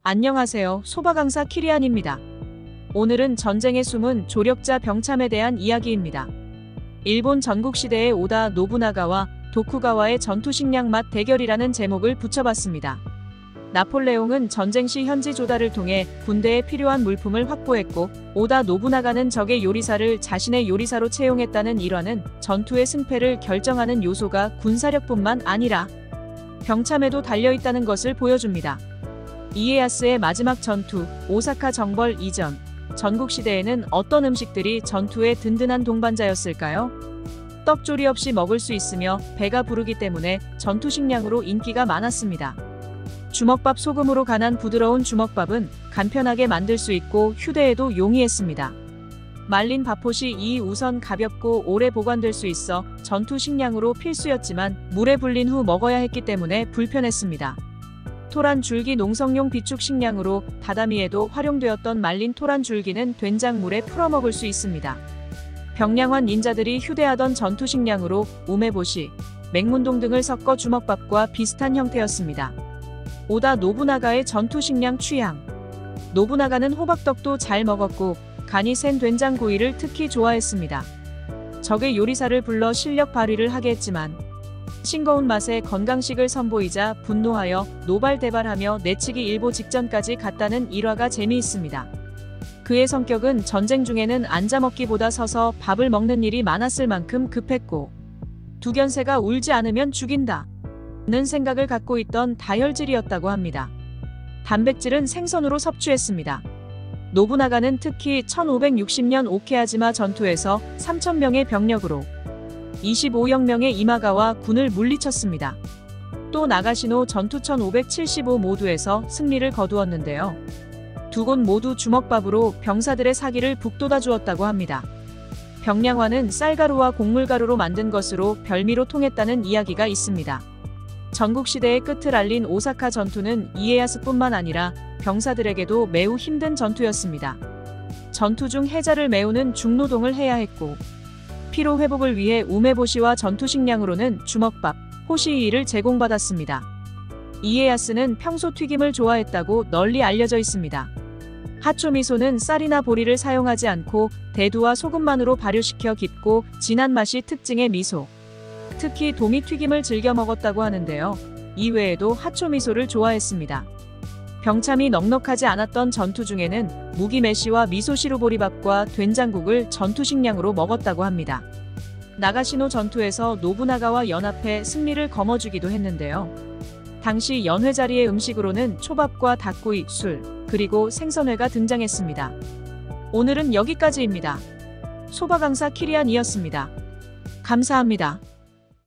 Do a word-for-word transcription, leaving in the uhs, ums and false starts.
안녕하세요. 소바강사 키리안입니다. 오늘은 전쟁에 숨은 조력자 병참에 대한 이야기입니다. 일본 전국시대의 오다 노부나가와 도쿠가와의 전투식량 맛 대결이라는 제목을 붙여봤습니다. 나폴레옹은 전쟁 시 현지 조달을 통해 군대에 필요한 물품을 확보했고, 오다 노부나가는 적의 요리사를 자신의 요리사로 채용했다는 일화는 전투의 승패를 결정하는 요소가 군사력뿐만 아니라 병참에도 달려있다는 것을 보여줍니다. 이에야스의 마지막 전투, 오사카 정벌 이전, 전국시대에는 어떤 음식들이 전투의 든든한 동반자였을까요? 떡조리 없이 먹을 수 있으며 배가 부르기 때문에 전투식량으로 인기가 많았습니다. 주먹밥. 소금으로 간한 부드러운 주먹밥은 간편하게 만들 수 있고 휴대에도 용이했습니다. 말린 밥솥이 이 우선 가볍고 오래 보관될 수 있어 전투식량으로 필수였지만 물에 불린 후 먹어야 했기 때문에 불편했습니다. 토란 줄기. 농성용 비축 식량으로 다다미에도 활용되었던 말린 토란 줄기는 된장물에 풀어 먹을 수 있습니다. 병량환. 닌자들이 휴대하던 전투식량으로 우메보시, 맹문동 등을 섞어 주먹밥과 비슷한 형태였습니다. 오다 노부나가의 전투식량 취향. 노부나가는 호박떡도 잘 먹었고 간이 센 된장구이를 특히 좋아했습니다. 적의 요리사를 불러 실력 발휘를 하게 했지만 싱거운 맛에 건강식을 선보이자 분노하여 노발대발하며 내치기 일보 직전까지 갔다는 일화가 재미있습니다. 그의 성격은 전쟁 중에는 앉아먹기보다 서서 밥을 먹는 일이 많았을 만큼 급했고, 두견새가 울지 않으면 죽인다 는 생각을 갖고 있던 다혈질이었다고 합니다. 단백질은 생선으로 섭취했습니다. 노부나가는 특히 천오백육십 년 오케아지마 전투에서 삼천 명의 병력으로 이십오억 명의 이마가와 군을 물리쳤습니다. 또 나가시노 전투 천오백칠십오 모두에서 승리를 거두었는데요. 두 곳 모두 주먹밥으로 병사들의 사기를 북돋아 주었다고 합니다. 병량화는 쌀가루와 곡물가루로 만든 것으로 별미로 통했다는 이야기가 있습니다. 전국시대의 끝을 알린 오사카 전투는 이에야스뿐만 아니라 병사들에게도 매우 힘든 전투였습니다. 전투 중 해자를 메우는 중노동을 해야 했고, 피로 회복을 위해 우메보시와 전투식량으로는 주먹밥, 호시이를 제공받았습니다. 이에야스는 평소 튀김을 좋아했다고 널리 알려져 있습니다. 하초미소는 쌀이나 보리를 사용하지 않고 대두와 소금만으로 발효시켜 깊고 진한 맛이 특징의 미소. 특히 도미튀김을 즐겨 먹었다고 하는데요. 이외에도 하초미소를 좋아했습니다. 병참이 넉넉하지 않았던 전투 중에는 무기메시와 미소시루보리밥과 된장국을 전투식량으로 먹었다고 합니다. 나가시노 전투에서 노부나가와 연합해 승리를 거머쥐기도 했는데요. 당시 연회 자리의 음식으로는 초밥과 닭구이, 술, 그리고 생선회가 등장했습니다. 오늘은 여기까지입니다. 소바강사 키리안이었습니다. 감사합니다.